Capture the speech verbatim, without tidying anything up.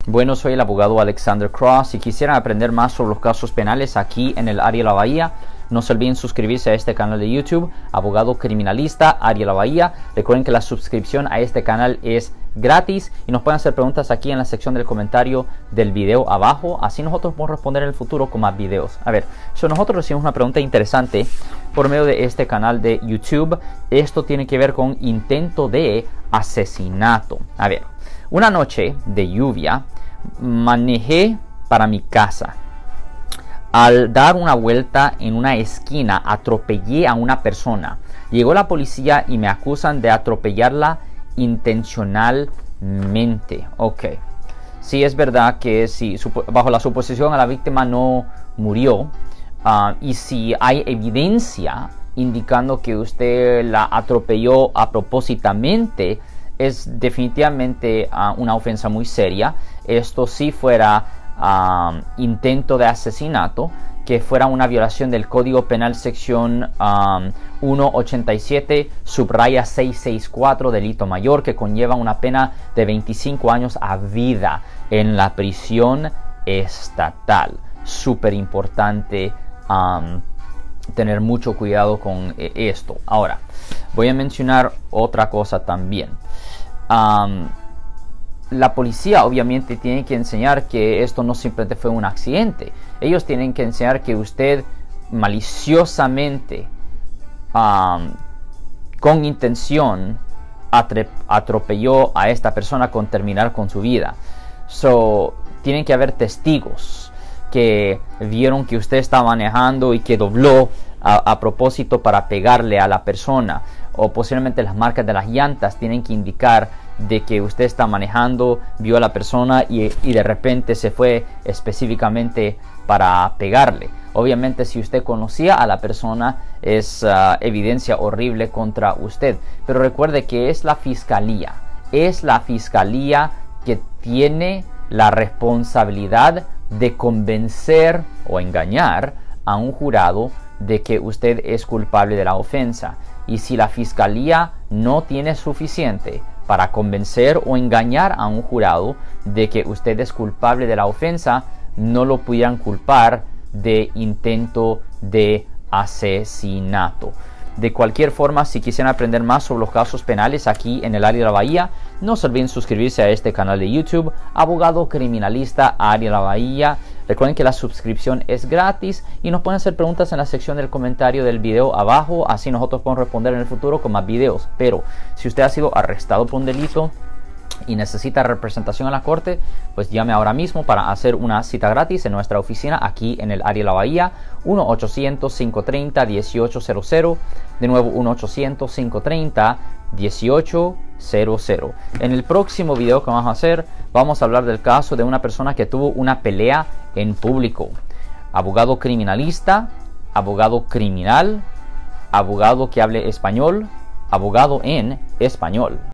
Bueno, soy el abogado Alexander Cross. Si quisieran aprender más sobre los casos penales aquí en el área de la Bahía, no se olviden suscribirse a este canal de YouTube, Abogado Criminalista, área de la Bahía. Recuerden que la suscripción a este canal es gratis y nos pueden hacer preguntas aquí en la sección del comentario del video abajo. Así nosotros podemos responder en el futuro con más videos. A ver, so nosotros recibimos una pregunta interesante por medio de este canal de YouTube. Esto tiene que ver con intento de asesinato. A ver, una noche de lluvia manejé para mi casa. Al dar una vuelta en una esquina atropellé a una persona. Llegó la policía y me acusan de atropellarla intencionalmente. Ok. Sí, es verdad que si bajo la suposición a la víctima no murió, uh, y si hay evidencia indicando que usted la atropelló a propósitamente, es definitivamente uh, una ofensa muy seria. Esto sí fuera uh, intento de asesinato, que fuera una violación del Código Penal sección um, ciento ochenta y siete subraya seiscientos sesenta y cuatro, delito mayor, que conlleva una pena de veinticinco años a vida en la prisión estatal. Súper importante um, tener mucho cuidado con eh, esto. Ahora, voy a mencionar otra cosa también. Um, la policía obviamente tiene que enseñar que esto no simplemente fue un accidente. Ellos tienen que enseñar que usted maliciosamente, um, con intención, atropelló a esta persona con terminar con su vida. So, tienen que haber testigos que vieron que usted estaba manejando y que dobló a, a propósito para pegarle a la persona, o posiblemente las marcas de las llantas tienen que indicar de que usted está manejando, vio a la persona y, y de repente se fue específicamente para pegarle. Obviamente, si usted conocía a la persona, es uh, evidencia horrible contra usted. Pero recuerde que es la fiscalía, es la fiscalía que tiene la responsabilidad de convencer o engañar a un jurado de que usted es culpable de la ofensa. Y si la fiscalía no tiene suficiente para convencer o engañar a un jurado de que usted es culpable de la ofensa, no lo pudieran culpar de intento de asesinato. De cualquier forma, si quisieran aprender más sobre los casos penales aquí en el área de la Bahía, no se olviden suscribirse a este canal de YouTube, Abogado Criminalista, área de la Bahía. Recuerden que la suscripción es gratis y nos pueden hacer preguntas en la sección del comentario del video abajo. Así nosotros podemos responder en el futuro con más videos. Pero si usted ha sido arrestado por un delito y necesita representación en la corte, pues llame ahora mismo para hacer una cita gratis en nuestra oficina aquí en el área de la Bahía. Uno ochocientos, cinco treinta, dieciocho cero cero. De nuevo, uno ochocientos, cinco treinta, dieciocho cero cero. En el próximo video que vamos a hacer, vamos a hablar del caso de una persona que tuvo una pelea en público. Abogado criminalista, abogado criminal, abogado que hable español, abogado en español.